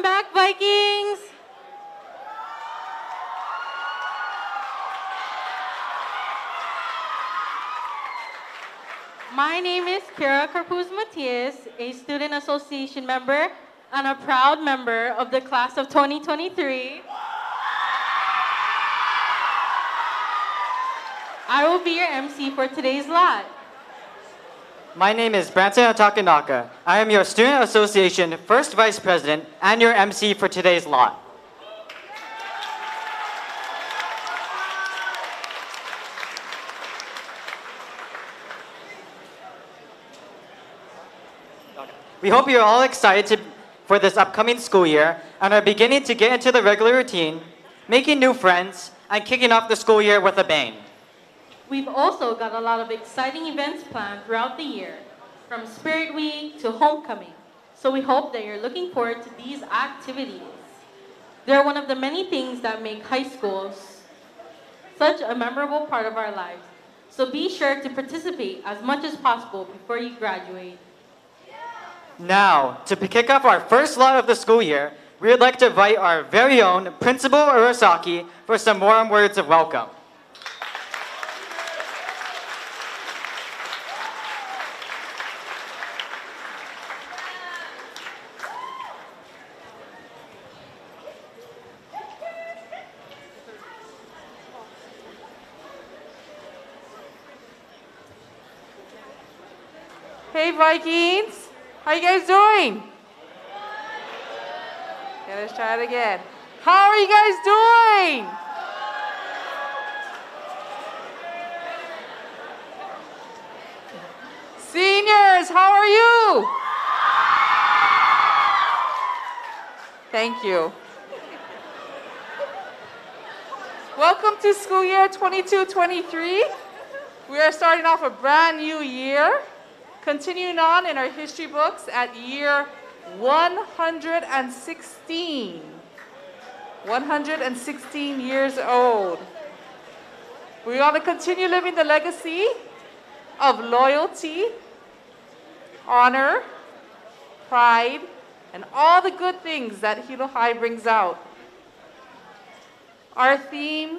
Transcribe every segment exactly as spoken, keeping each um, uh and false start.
Welcome back, Vikings! My name is Kira Carpuz Matias, a student association member and a proud member of the class of twenty twenty-three. I will be your M C for today's lot. My name is Branson Takanaka. I am your Student Association First Vice President and your M C for today's lot. We hope you're all excited to, for this upcoming school year and are beginning to get into the regular routine, making new friends, and kicking off the school year with a bang. We've also got a lot of exciting events planned throughout the year, from Spirit Week to Homecoming. So we hope that you're looking forward to these activities. They're one of the many things that make high school such a memorable part of our lives. So be sure to participate as much as possible before you graduate. Now, to kick off our first lot of the school year, we would like to invite our very own Principal Urasaki for some warm words of welcome. Hey Vikings, how you guys doing? Yeah, let's try it again. How are you guys doing? Seniors, how are you? Thank you. Welcome to school year twenty-two twenty-three. We are starting off a brand new year, continuing on in our history books at year one hundred sixteen. one hundred sixteen years old. We want to continue living the legacy of loyalty, honor, pride, and all the good things that HIDOE High brings out. Our theme,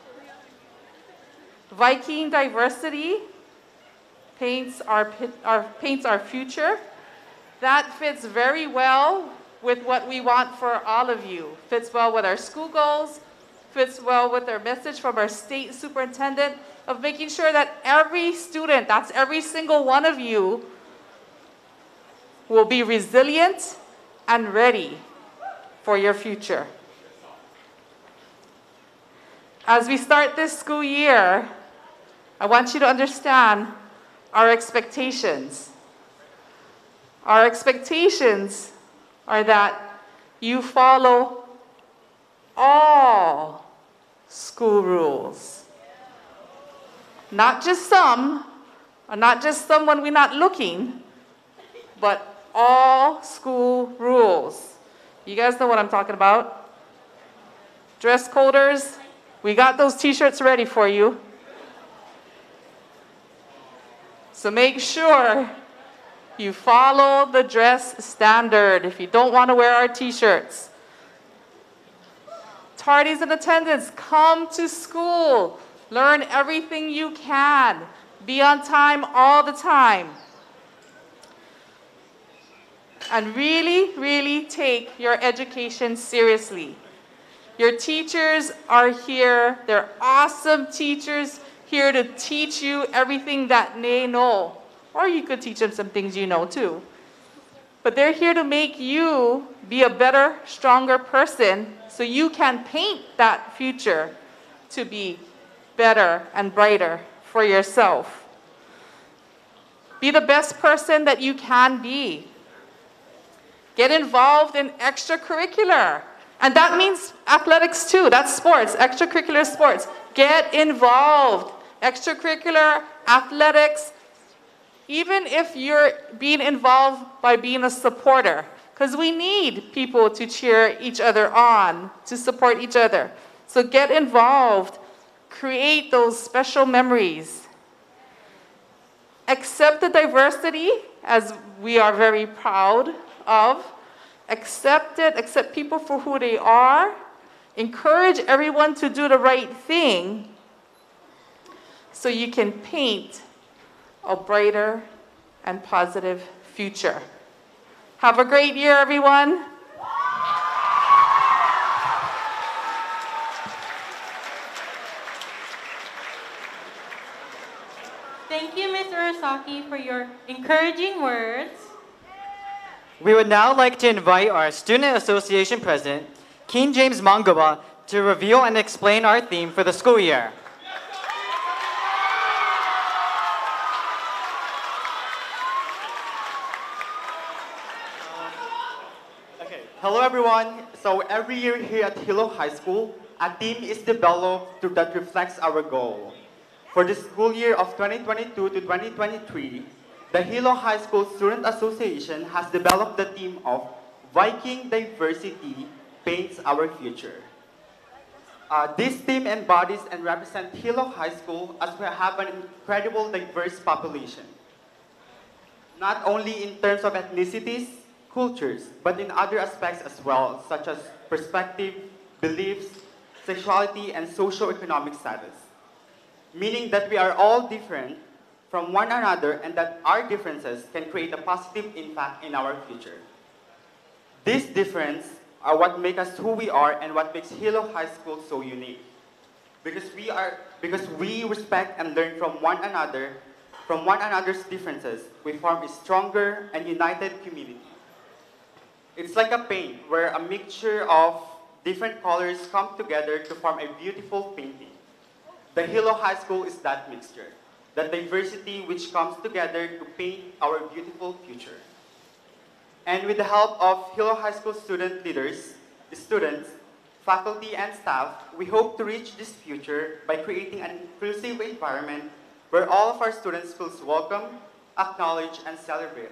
Viking diversity, paints our, our, paints our future. That fits very well with what we want for all of you. Fits well with our school goals, fits well with our message from our state superintendent of making sure that every student, that's every single one of you, will be resilient and ready for your future. As we start this school year, I want you to understand our expectations. Our expectations are that you follow all school rules. Not just some, or not just some when we're not looking, but all school rules. You guys know what I'm talking about. Dress coders, we got those t-shirts ready for you. So make sure you follow the dress standard if you don't want to wear our t-shirts. Tardies in attendance, come to school. Learn everything you can. Be on time all the time. And really, really take your education seriously. Your teachers are here. They're awesome teachers, here to teach you everything that they know. Or you could teach them some things you know too. But they're here to make you be a better, stronger person so you can paint that future to be better and brighter for yourself. Be the best person that you can be. Get involved in extracurricular. And that means athletics too. That's sports, extracurricular sports. Get involved. Extracurricular, athletics, even if you're being involved by being a supporter, because we need people to cheer each other on, to support each other. So get involved, create those special memories. Accept the diversity, as we are very proud of, accept it, accept people for who they are, encourage everyone to do the right thing so you can paint a brighter and positive future. Have a great year, everyone. Thank you, Miz Urasaki, for your encouraging words. We would now like to invite our Student Association President, King James Mangawa, to reveal and explain our theme for the school year. Okay. Hello, everyone. So every year here at HIDOE High School, a theme is developed to, that reflects our goal. For the school year of twenty twenty-two to twenty twenty-three, the HIDOE High School Student Association has developed the theme of Viking Diversity Paints Our Future. Uh, this theme embodies and represents HIDOE High School as we have an incredible diverse population, not only in terms of ethnicities, cultures, but in other aspects as well, such as perspective, beliefs, sexuality, and socio-economic status. Meaning that we are all different from one another and that our differences can create a positive impact in our future. These differences are what make us who we are and what makes HIDOE High School so unique. Because we, are, because we respect and learn from one another, from one another's differences, we form a stronger and united community. It's like a paint where a mixture of different colors come together to form a beautiful painting. The HIDOE High School is that mixture, that diversity which comes together to paint our beautiful future. And with the help of HIDOE High School student leaders, students, faculty, and staff, we hope to reach this future by creating an inclusive environment where all of our students feel welcome, acknowledged, and celebrated.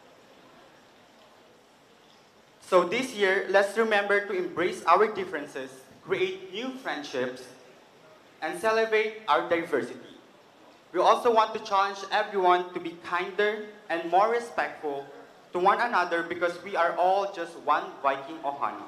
So this year, let's remember to embrace our differences, create new friendships, and celebrate our diversity. We also want to challenge everyone to be kinder and more respectful to one another because we are all just one Viking Ohana.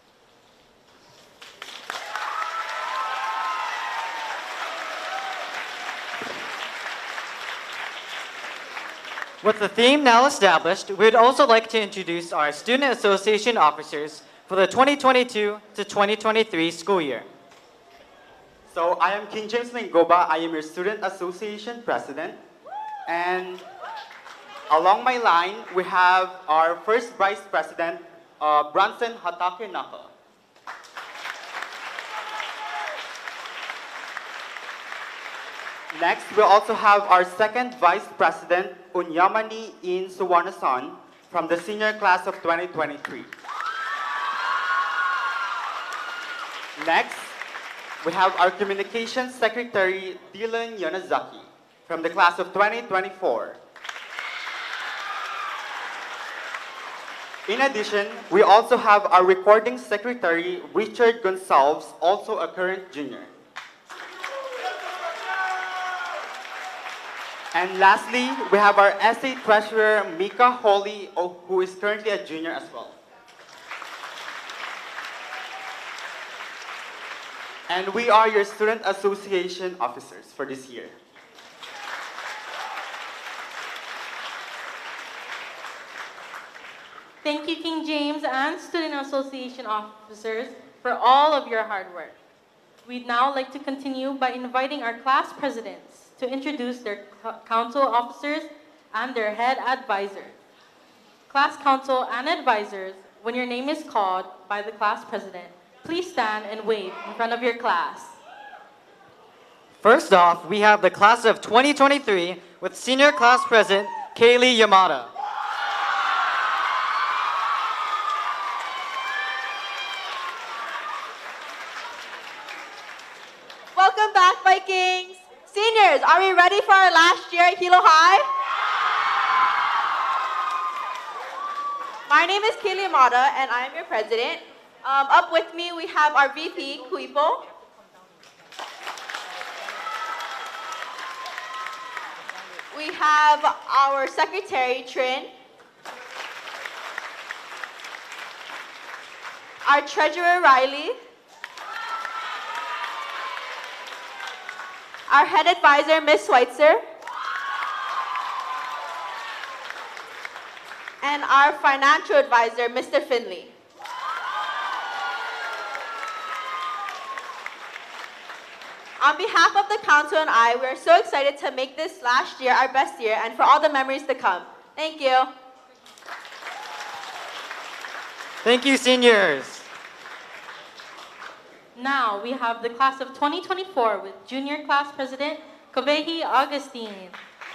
With the theme now established, we would also like to introduce our Student Association officers for the twenty twenty-two to twenty twenty-three school year. So I am King James Lingoba. I am your Student Association President. And along my line, we have our first Vice President, uh, Bronson Hatake Naka. Next, we also have our second Vice President, Unyamani in Oandasan, from the senior class of twenty twenty-three. Next, we have our Communications Secretary, Dylan Yonazaki, from the class of twenty twenty-four. In addition, we also have our Recording Secretary, Richard Gonsalves, also a current junior. And lastly, we have our S A Treasurer, Mika Holly, who is currently a junior as well. And we are your Student Association officers for this year. Thank you, King James and Student Association officers, for all of your hard work. We'd now like to continue by inviting our class presidents to introduce their council officers and their head advisors. Class council and advisors, when your name is called by the class president, please stand and wave in front of your class. First off, we have the class of twenty twenty-three with Senior Class President Kaylee Yamada. Welcome back, Vikings! Seniors, are we ready for our last year at HIDOE High? My name is Kaylee Amada, and I am your president. Um, up with me, we have our V P, Kuipo. We have our secretary, Trin. our treasurer, Riley, our head advisor, Miz Schweitzer, and our financial advisor, Mister Finley. On behalf of the council and I, we are so excited to make this last year our best year and for all the memories to come. Thank you. Thank you, seniors. Now we have the class of twenty twenty-four with Junior Class President Kavehi Augustine.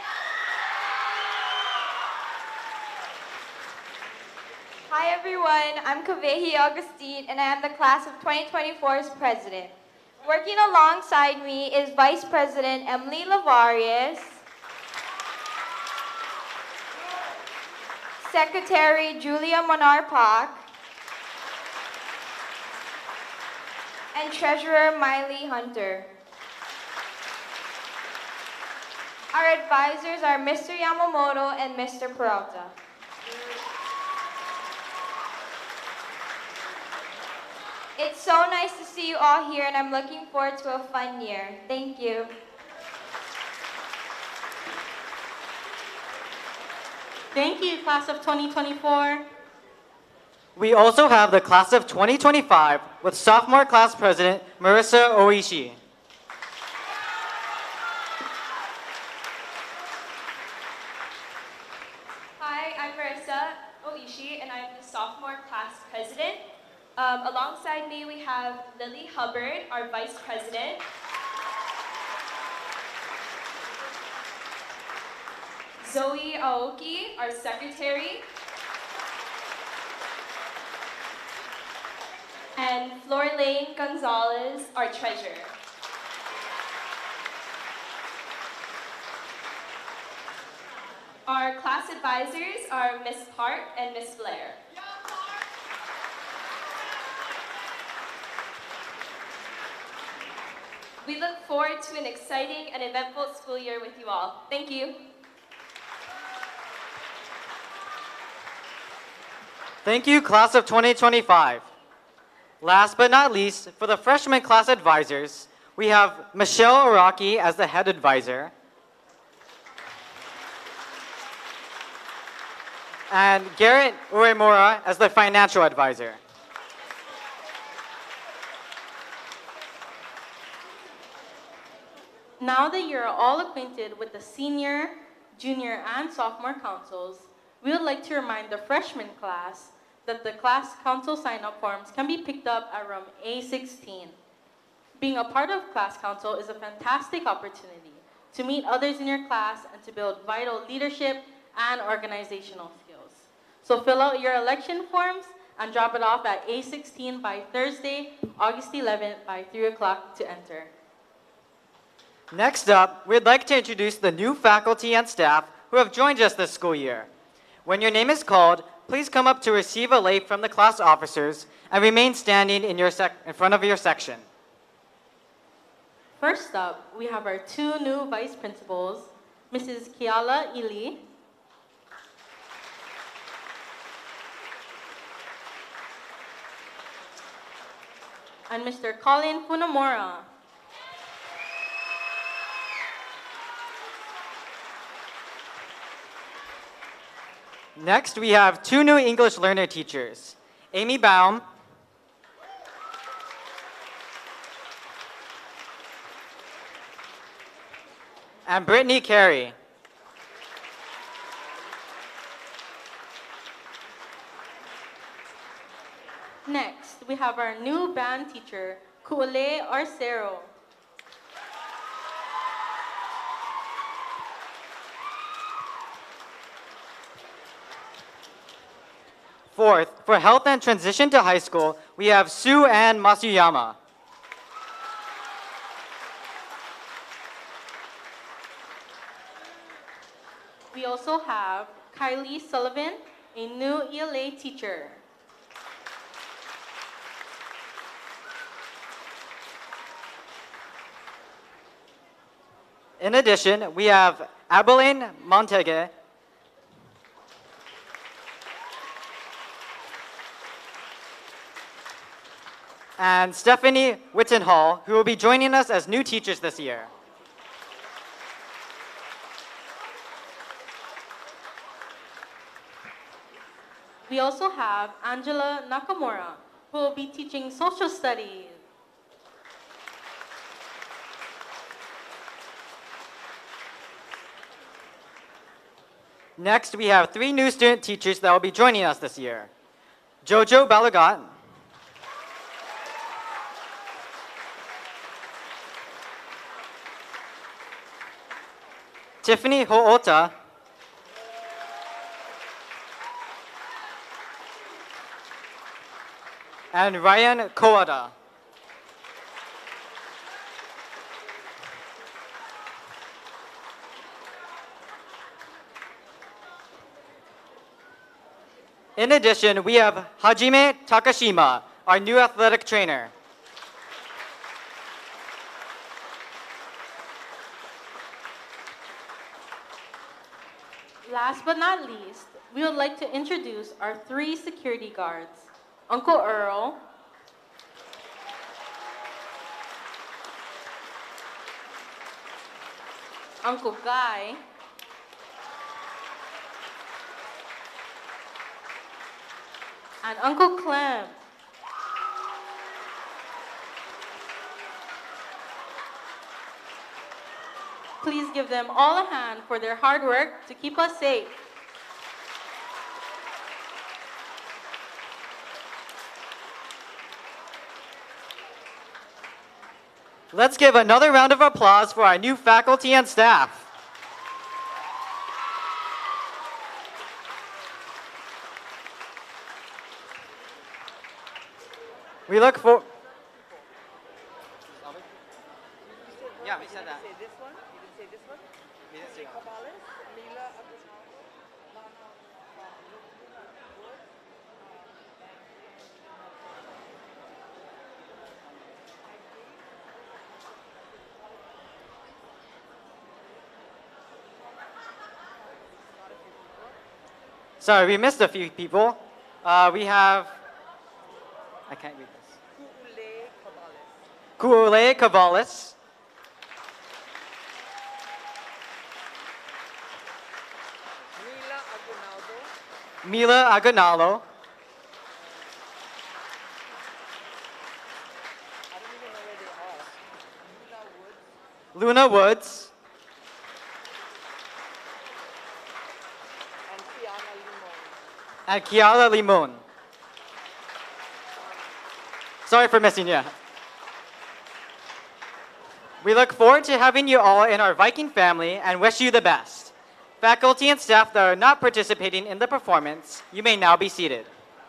Hi everyone, I'm Kavehi Augustine and I am the class of twenty twenty-four's president. Working alongside me is Vice President Emily Lavarius, Secretary Julia Monar-Pak, and Treasurer Miley Hunter. Our advisors are Mister Yamamoto and Mister Peralta. It's so nice to see you all here and I'm looking forward to a fun year. Thank you. Thank you, class of twenty twenty-four. We also have the class of twenty twenty-five with sophomore class president Marissa Oishi. Hi, I'm Marissa Oishi and I'm the sophomore class president. Um, alongside me, we have Lily Hubbard, our vice president. Zoe Aoki, our secretary. And Florlane Gonzalez, our treasurer. Our class advisors are Miss Park and Miss Blair. We look forward to an exciting and eventful school year with you all. Thank you. Thank you, class of twenty twenty-five. Last but not least, for the freshman class advisors, we have Michelle Araki as the head advisor, and Garrett Uemura as the financial advisor. Now that you're all acquainted with the senior, junior, and sophomore councils, we would like to remind the freshman class that the class council sign-up forms can be picked up at room A sixteen. Being a part of class council is a fantastic opportunity to meet others in your class and to build vital leadership and organizational skills. So fill out your election forms and drop it off at A sixteen by Thursday, August eleventh by three o'clock to enter. Next up, we'd like to introduce the new faculty and staff who have joined us this school year. When your name is called, please come up to receive a lei from the class officers and remain standing in, your sec in front of your section. First up, we have our two new vice principals, Missus Kiala Ili and Mister Colin Funamora. Next, we have two new English learner teachers, Amy Baum and Brittany Carey. Next, we have our new band teacher, Kuole Arcero. Fourth, for health and transition to high school, we have Sue Ann Masuyama. We also have Kylie Sullivan, a new E L A teacher. In addition, we have Abilene Montege, and Stephanie Wittenhall, who will be joining us as new teachers this year. We also have Angela Nakamura, who will be teaching social studies. Next, we have three new student teachers that will be joining us this year. Jojo Balagat, Tiffany Hoota, and Ryan Koada. In addition, we have Hajime Takashima, our new athletic trainer. Last but not least, we would like to introduce our three security guards. Uncle Earl, Uncle Guy, and Uncle Clem. Please give them all a hand for their hard work to keep us safe. Let's give another round of applause for our new faculty and staff. We look for... Yeah, we said that. Say this one? You didn't say this one? We didn't say that. Cabales, Mila, Sorry, we missed a few people. Uh, we have... I can't read this. Kuule Cabales. Mila Aguinaldo. Mila Agonalo. I don't even know where they are. Mila Woods Luna Woods. and Kiana Limon. And Kiala Limon. Sorry for missing you. We look forward to having you all in our Viking family and wish you the best. Faculty and staff that are not participating in the performance, you may now be seated.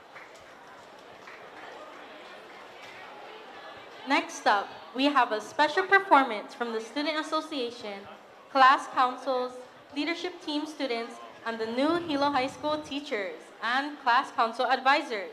Next up, we have a special performance from the Student Association, class councils, leadership team students, and the new Hilo High School teachers and class council advisors.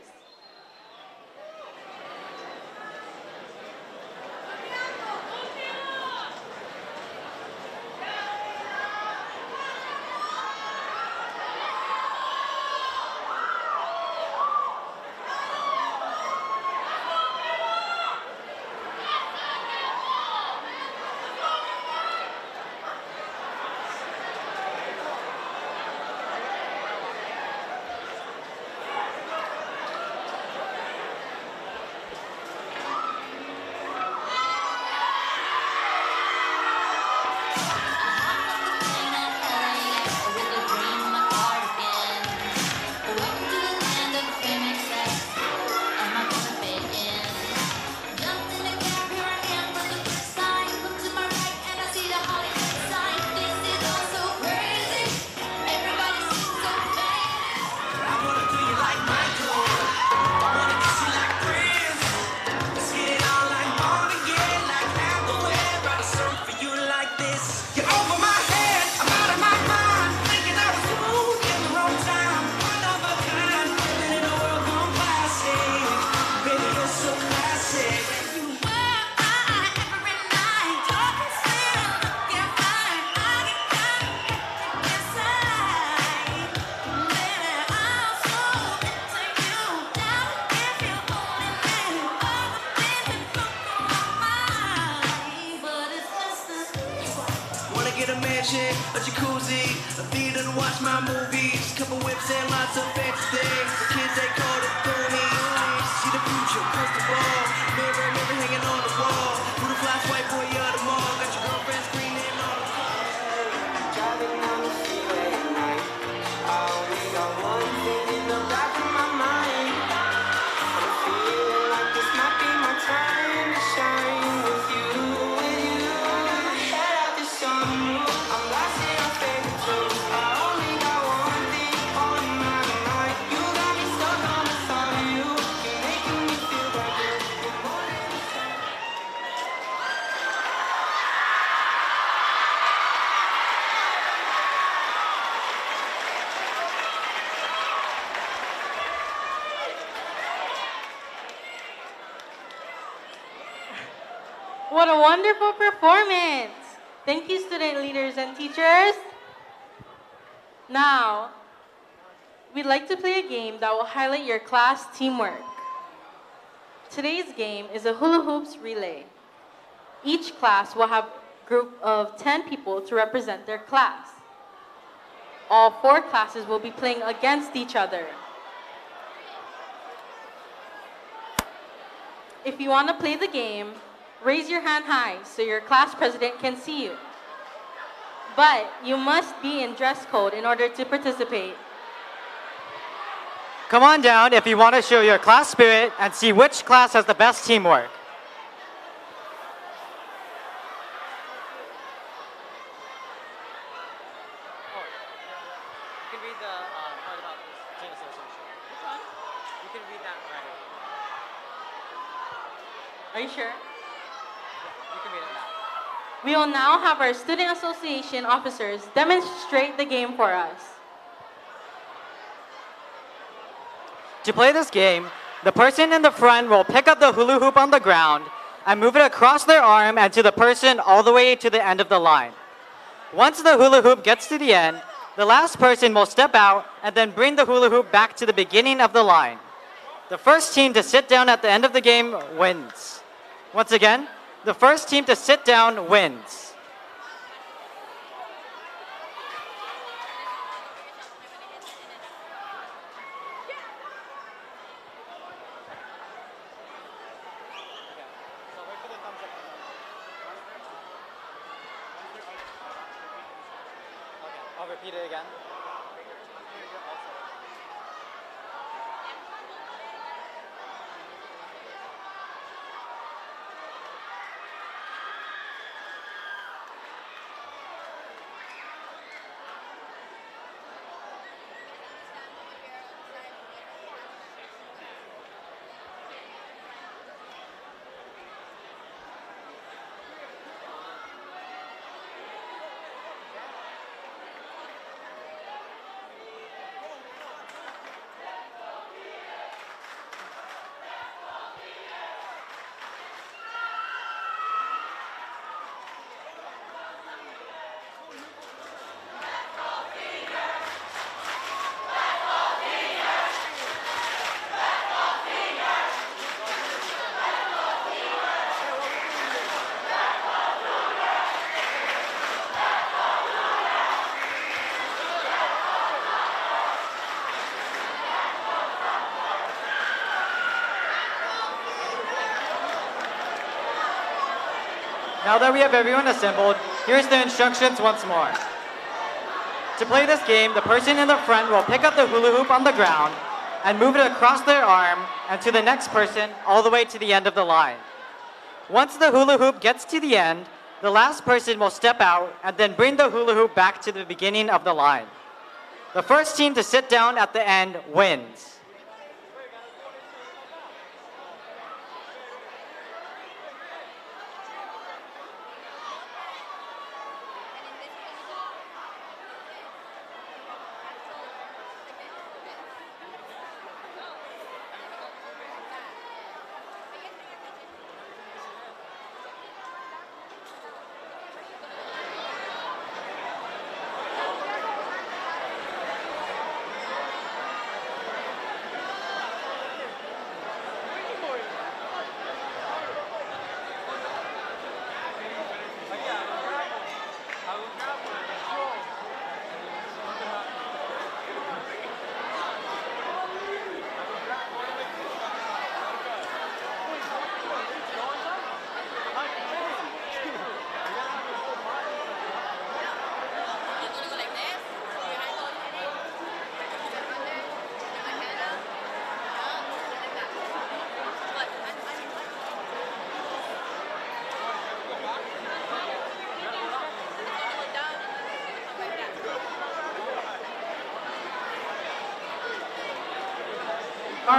get a mansion, a jacuzzi, a theater to watch my movies, couple whips and lots of fancy things. The kids they call it Goonies. See the future, crystal ball, mirror, mirror hanging on the wall. Who the flash white boy of the mall? Got your girlfriend screaming on the call. Driving down the freeway at night. I only got one thing in the back of my mind. I'm feeling like this might be my time to shine with you, with you. Head out the sunroof, I'm lost in our favorite tunes. I only got one thing on my mind. You got me stuck on the thought of you. You're making me feel that good. You're more than a friend. What a wonderful performance! Thank you, student leaders and teachers. Now, we'd like to play a game that will highlight your class teamwork. Today's game is a hula hoops relay. Each class will have a group of ten people to represent their class. All four classes will be playing against each other. If you want to play the game, raise your hand high so your class president can see you. But you must be in dress code in order to participate. Come on down if you want to show your class spirit and see which class has the best teamwork. You can read the part about the student association. Which one? You can read that right. Are you sure? You can read it now. We will now have our student association officers demonstrate the game for us. To play this game, the person in the front will pick up the hula hoop on the ground and move it across their arm and to the person all the way to the end of the line. Once the hula hoop gets to the end, the last person will step out and then bring the hula hoop back to the beginning of the line. The first team to sit down at the end of the game wins. Once again, the first team to sit down wins. I'll repeat it again. Now that we have everyone assembled, here's the instructions once more. To play this game, the person in the front will pick up the hula hoop on the ground and move it across their arm and to the next person all the way to the end of the line. Once the hula hoop gets to the end, the last person will step out and then bring the hula hoop back to the beginning of the line. The first team to sit down at the end wins.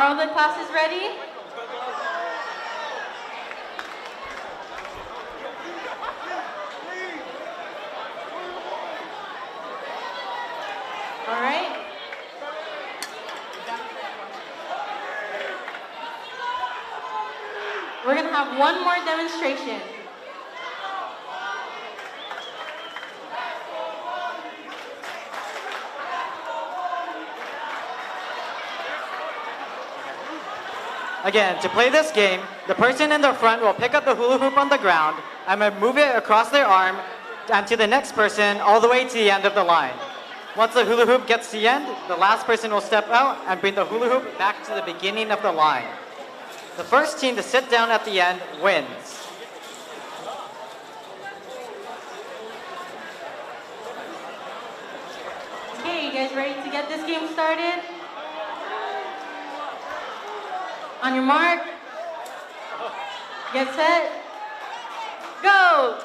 all the classes ready? All right. We're going to have one more demonstration. Again, to play this game, the person in the front will pick up the hula hoop on the ground and then move it across their arm and to the next person all the way to the end of the line. Once the hula hoop gets to the end, the last person will step out and bring the hula hoop back to the beginning of the line. The first team to sit down at the end wins. Okay, you guys ready to get this game started? On your mark, get set, go!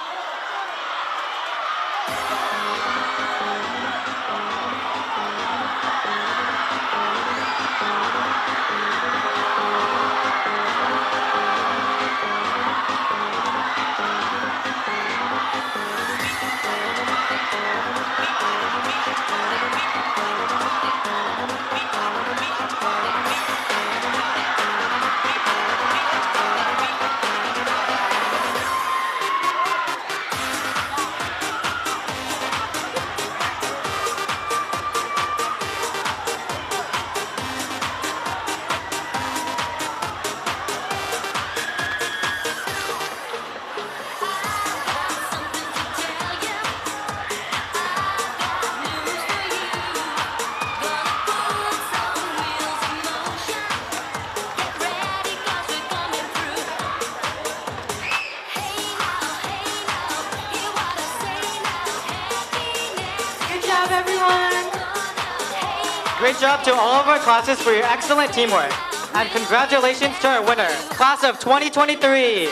Great job to all of our classes for your excellent teamwork. And congratulations to our winner, class of twenty twenty-three.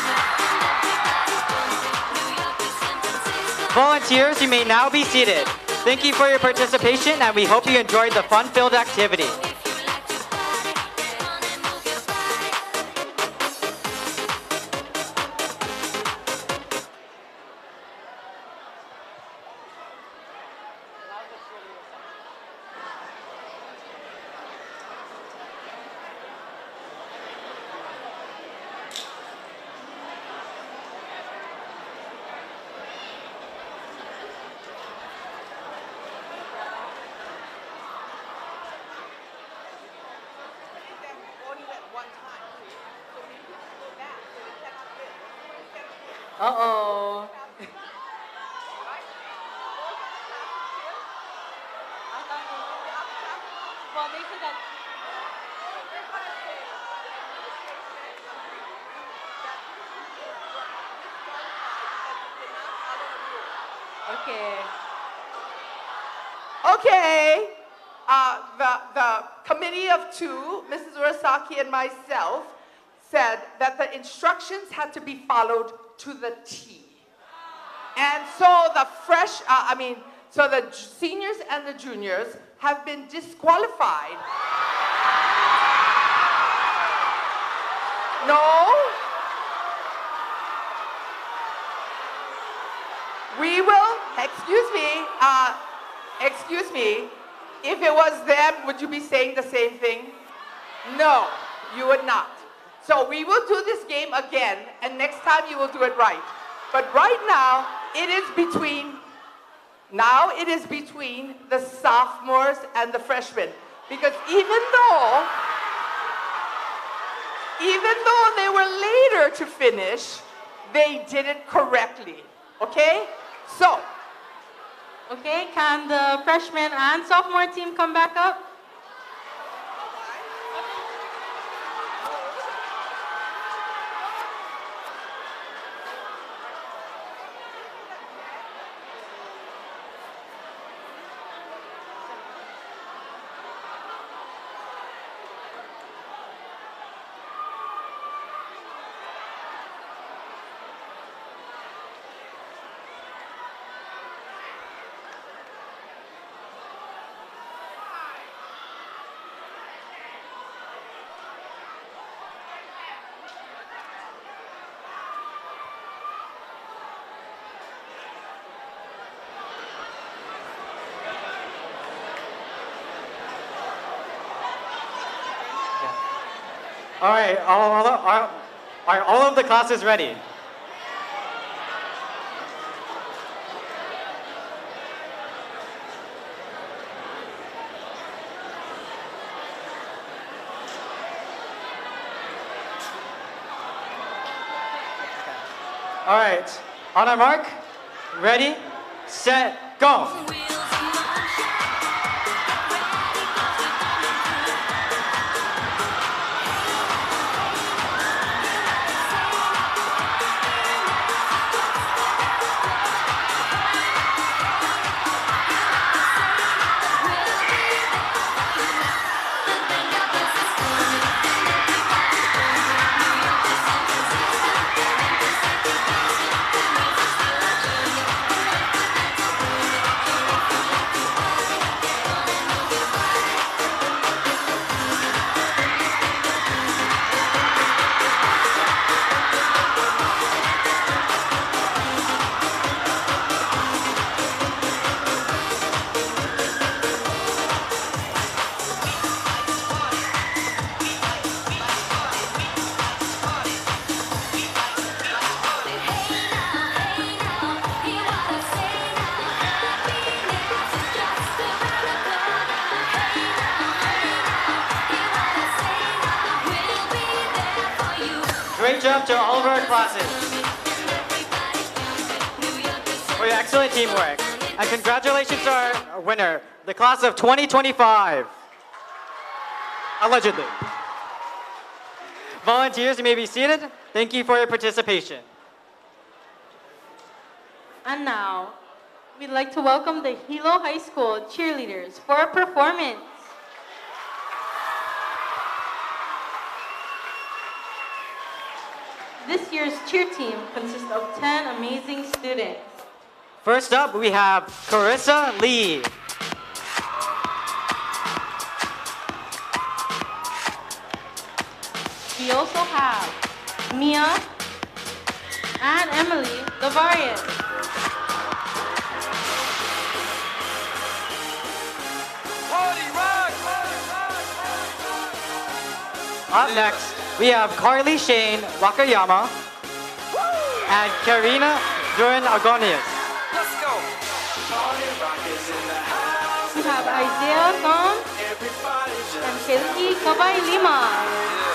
Volunteers, you may now be seated. Thank you for your participation and we hope you enjoyed the fun-filled activity. Uh-oh. Well, they said that. Okay. Okay. Uh, the, the committee of two, Missus Urasaki and myself, said that the instructions had to be followed to the T. And so the fresh, uh, I mean, so the seniors and the juniors have been disqualified. No? We will, excuse me, uh, excuse me, if it was them, would you be saying the same thing? No, you would not. So we will do this game again, and next time you will do it right. But right now, it is between, now it is between the sophomores and the freshmen. Because even though, even though they were later to finish, they did it correctly, okay? So. Okay, can the freshman and sophomore team come back up? All right, all, all, all, are all of the classes ready? All right, on our mark, ready, set, go. Great job to all of our classes for your excellent teamwork. And congratulations to our winner, the class of twenty twenty-five. Allegedly. Volunteers, you may be seated. Thank you for your participation. And now, we'd like to welcome the Hilo High School cheerleaders for a performance. This year's cheer team consists of ten amazing students. First up, we have Carissa Lee. We also have Mia and Emily Lavarian. Up next, we have Carly Shane Wakayama and Karina Duran Agonias. Let's go. We have Isaiah Gong and Kelly Kabay Lima.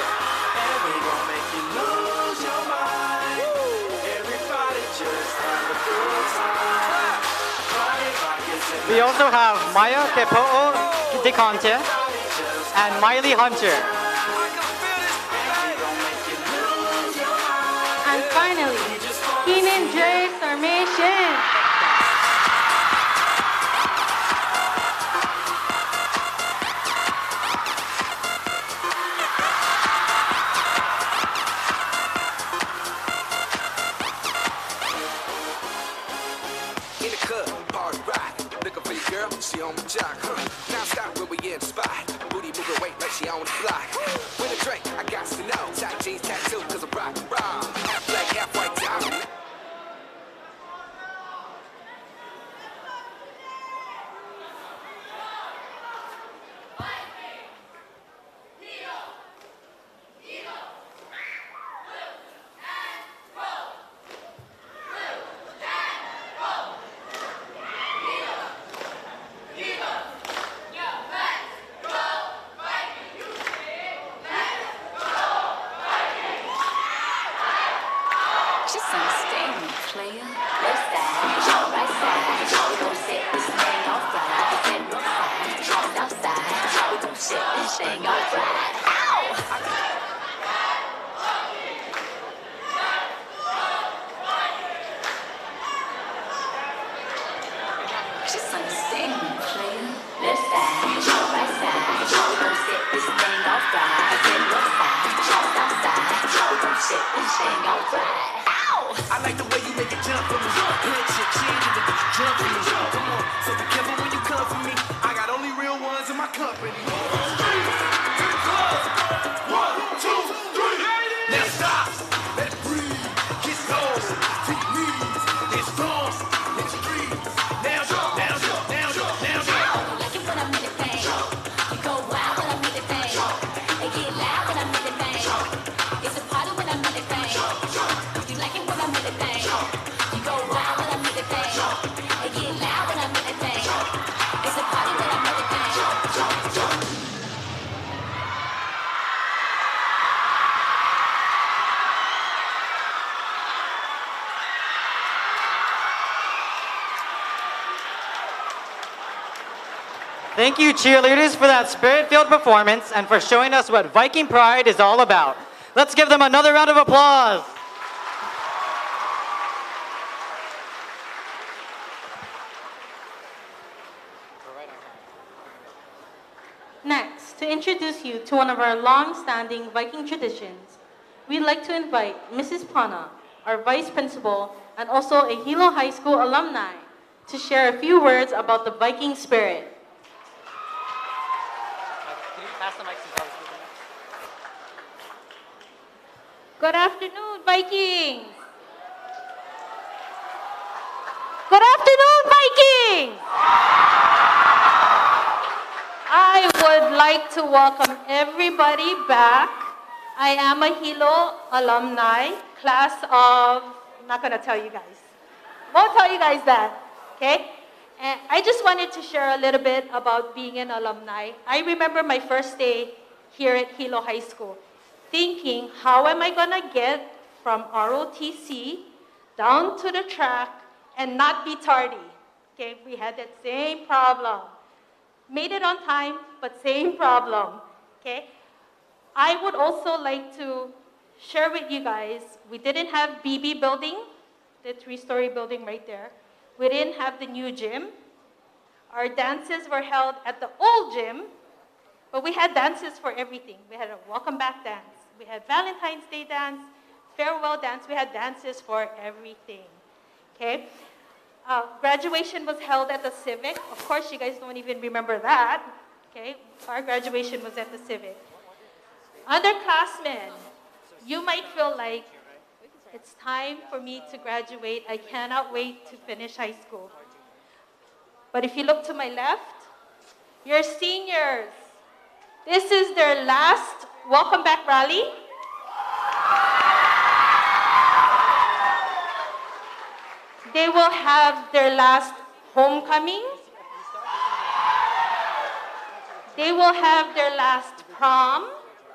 We also have Maya Kepo'o Deconte and Miley Hunter. And finally, Keenan J. Sarmation. In the club, party rock. Looking for your girl, she on the jock. Huh? Now stop where we in the spot. Booty moving weight like she on the block. With a drink, I got to know. Tight jeans tattoo, cause I'm rock and roll. Half black, half white diamond. I like the way you make it jump for me. Good shit, shit, you jump for me. Come on, so be careful when you come for me. I got only real ones in my company. One, two, three. Now stop. Let's breathe. Get slow. Take knees. Let's dance. Let's breathe. Now, now, now, now, now. I like it when I'm in the thing. You go wild when I'm in the thing. It get loud when I'm in the thing. Thank you, cheerleaders, for that spirit-filled performance and for showing us what Viking pride is all about. Let's give them another round of applause. Next, to introduce you to one of our long-standing Viking traditions, we'd like to invite Missus Pana, our Vice Principal and also a Hilo High School alumni, to share a few words about the Viking spirit. Good afternoon, Vikings! Good afternoon, Vikings! I would like to welcome everybody back. I am a Hilo alumni, class of, I'm not going to tell you guys. Won't tell you guys that, okay? And I just wanted to share a little bit about being an alumni. I remember my first day here at Hilo High School, thinking, how am I going to get from R O T C down to the track and not be tardy? Okay, we had that same problem. Made it on time, but same problem, okay? I would also like to share with you guys, we didn't have B B building, the three-story building right there. We didn't have the new gym. Our dances were held at the old gym, but we had dances for everything. We had a welcome back dance. We had Valentine's Day dance, farewell dance. We had dances for everything, okay? Uh, graduation was held at the Civic. Of course, you guys don't even remember that, okay? Our graduation was at the Civic. Underclassmen, you might feel like it's time for me to graduate. I cannot wait to finish high school. But if you look to my left, your seniors. This is their last welcome back rally. They will have their last homecoming. They will have their last prom.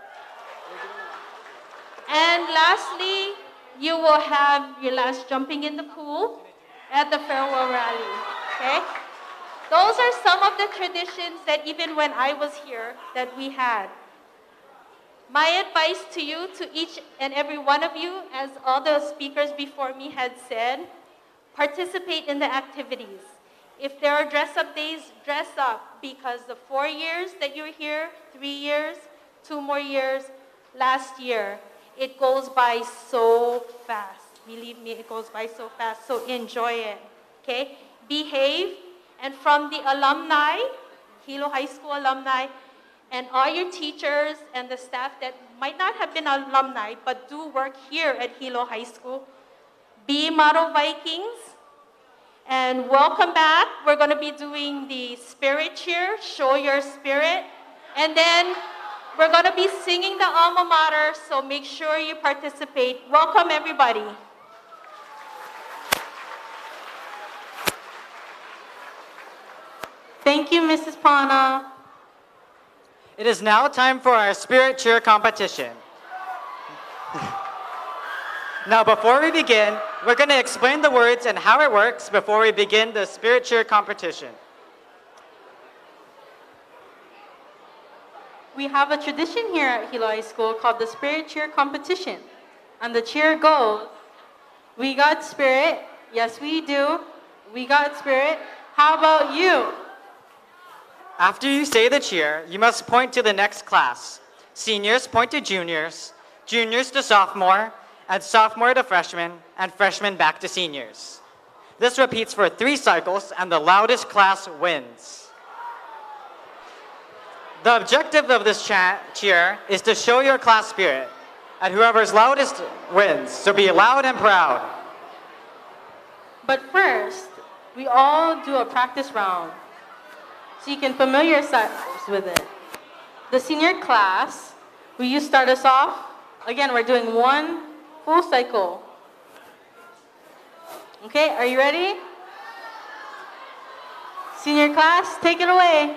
And lastly, you will have your last jumping in the pool at the farewell rally, okay? Those are some of the traditions that even when I was here that we had. My advice to you, to each and every one of you, as all the speakers before me had said, participate in the activities. If there are dress-up days, dress up, because the four years that you're here, three years, two more years, last year, it goes by so fast. Believe me, it goes by so fast, so enjoy it, okay? Behave, and from the alumni, Hilo High School alumni, and all your teachers and the staff that might not have been alumni, but do work here at Hilo High School, be model Vikings, and welcome back. We're going to be doing the spirit cheer, show your spirit, and then we're going to be singing the alma mater, so make sure you participate. Welcome, everybody. Thank you, Missus Pana. It is now time for our spirit cheer competition. Now, before we begin, we're going to explain the words and how it works before we begin the spirit cheer competition. We have a tradition here at Hilo High School called the Spirit Cheer Competition. And the cheer goes, we got spirit. Yes, we do. We got spirit. How about you? After you say the cheer, you must point to the next class. Seniors point to juniors, juniors to sophomore, and sophomore to freshmen, and freshmen back to seniors. This repeats for three cycles, and the loudest class wins. The objective of this cha- cheer is to show your class spirit, and whoever's loudest wins, so be loud and proud. But first, we all do a practice round, so you can familiarize yourselves with it. The senior class, will you start us off? Again, we're doing one full cycle. Okay, are you ready? Senior class, take it away.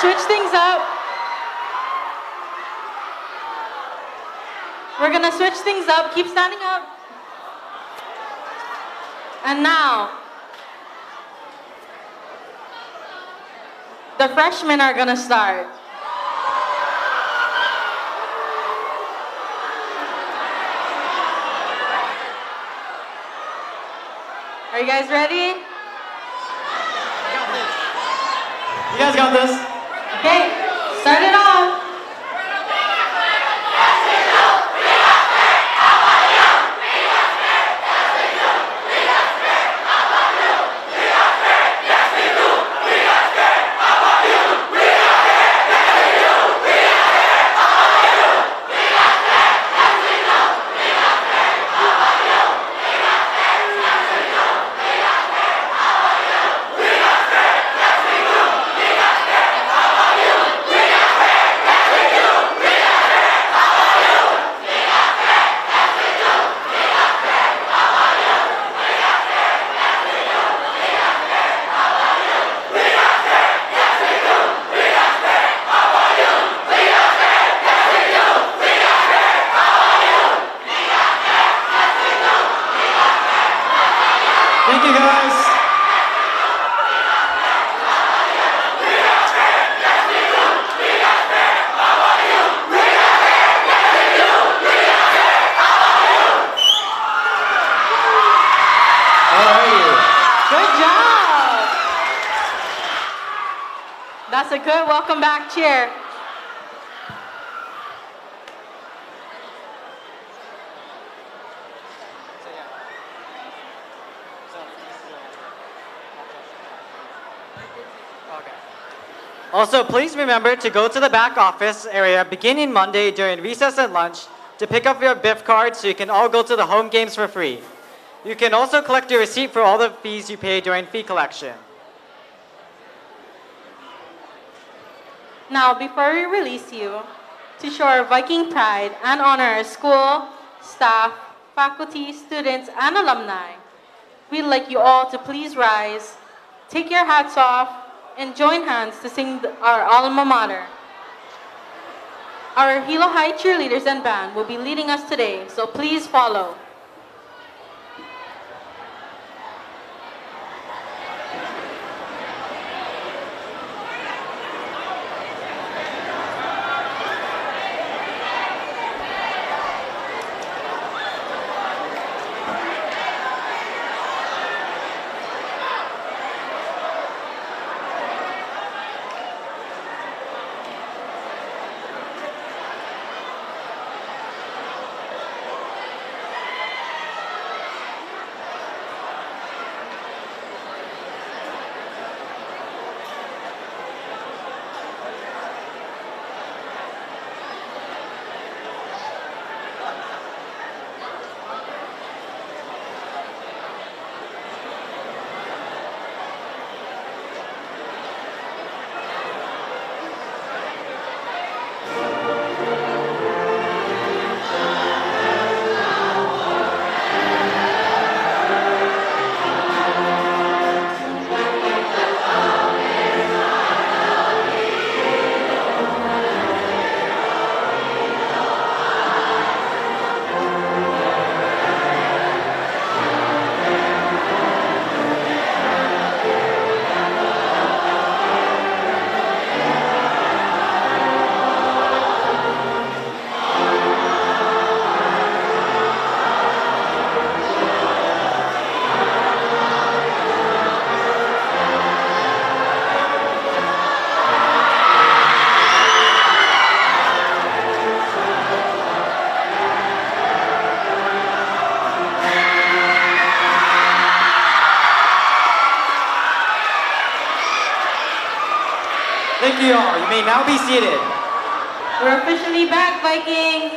switch things up. We're gonna switch things up. Keep standing up. And now, the freshmen are gonna start. Are you guys ready? You guys got this. Okay, start it off. Thank you, guys. Good job. That's a good welcome back cheer. Also, please remember to go to the back office area beginning Monday during recess and lunch to pick up your B I F card so you can all go to the home games for free. You can also collect your receipt for all the fees you pay during fee collection. Now, before we release you, to show our Viking pride and honor our school, staff, faculty, students, and alumni, we'd like you all to please rise, take your hats off, and join hands to sing the- our alma mater. Our Hilo High cheerleaders and band will be leading us today, so please follow. Thank you all. You may now be seated. We're officially back, Vikings.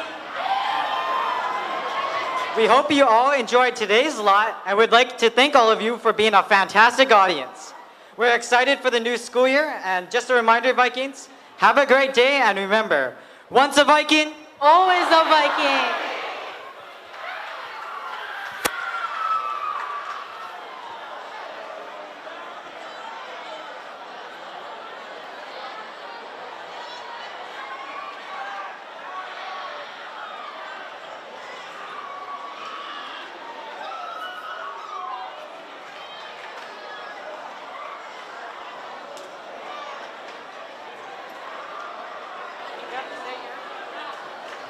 We hope you all enjoyed today's lot and would like to thank all of you for being a fantastic audience. We're excited for the new school year, and just a reminder, Vikings, have a great day, and remember, once a Viking, always a Viking.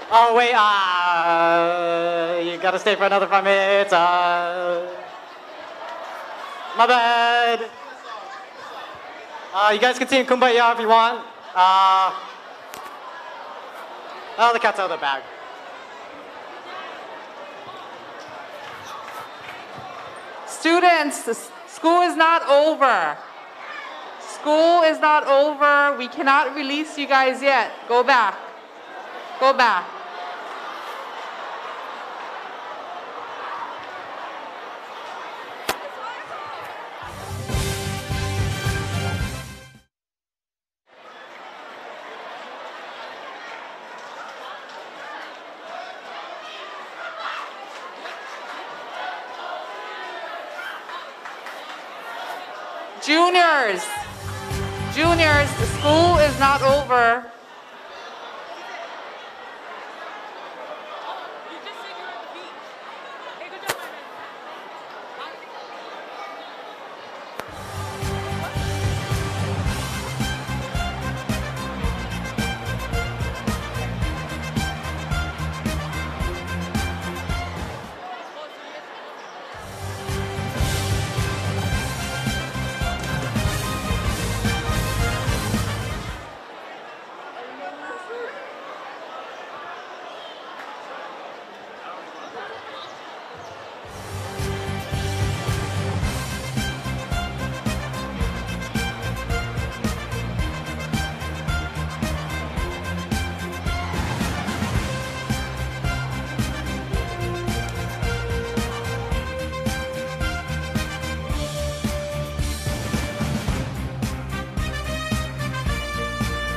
Oh, wait, uh, you gotta stay for another five minutes. Uh, my bad. Uh, you guys can sing Kumbaya if you want. Uh, oh, the cat's out of the bag. Students, the s- school is not over. School is not over. We cannot release you guys yet. Go back. Go back. Juniors, juniors, the school is not over.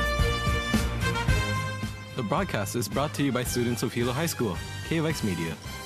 The broadcast is brought to you by students of Hilo High School, K F X Media.